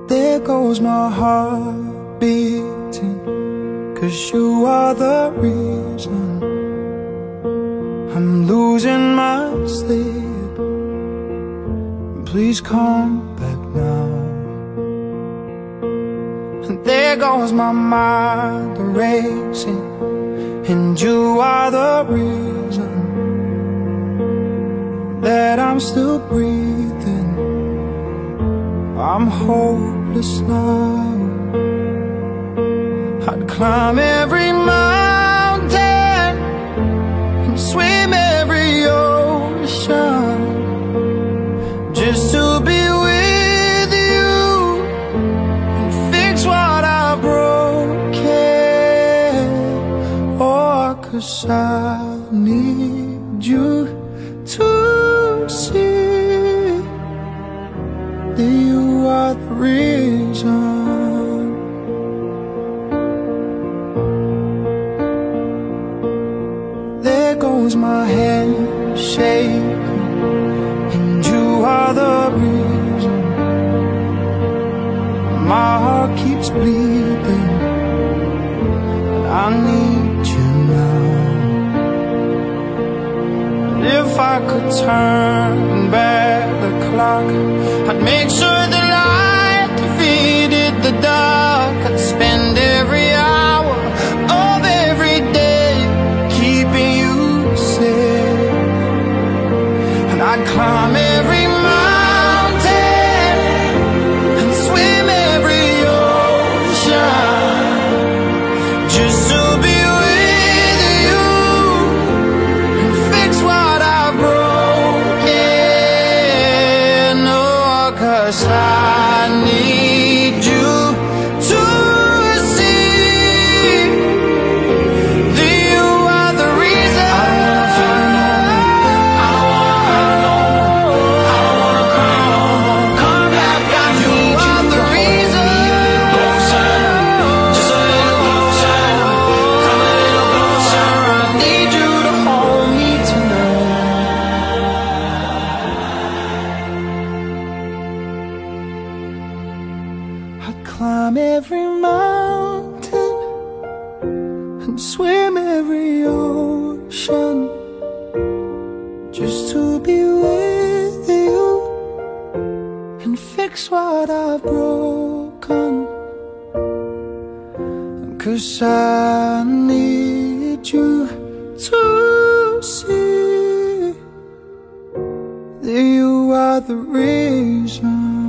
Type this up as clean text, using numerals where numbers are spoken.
There goes my heart beating, 'cause you are the reason I'm losing my sleep. Please come back now. And there goes my mind racing, and you are the reason that I'm still breathing. I'm hopeless now. I'd climb every mountain and swim every ocean just to be with you and fix what I've broken. Oh, 'cause I need you to see that you are the reason. There goes my hand shaking, and you are the reason. My heart keeps bleeding, and I need you now. And if I could turn back the clock, I'd make sure the light defeated the dark. I'd spend every hour of every day keeping you safe, and I'd climb every mountain and swim every ocean just to be with you and fix what I've broken. Oh, 'cause I need you to see that you are the reason. I don't wanna feel no more. I don't wanna cry no more. Come back, I need you are the reason. Closer, just a little closer. Come a little closer. I need you to hold me tonight. I'd climb every mountain and swim every ocean just to be with you and fix what I've broken. 'Cause I need you to see that you are the reason.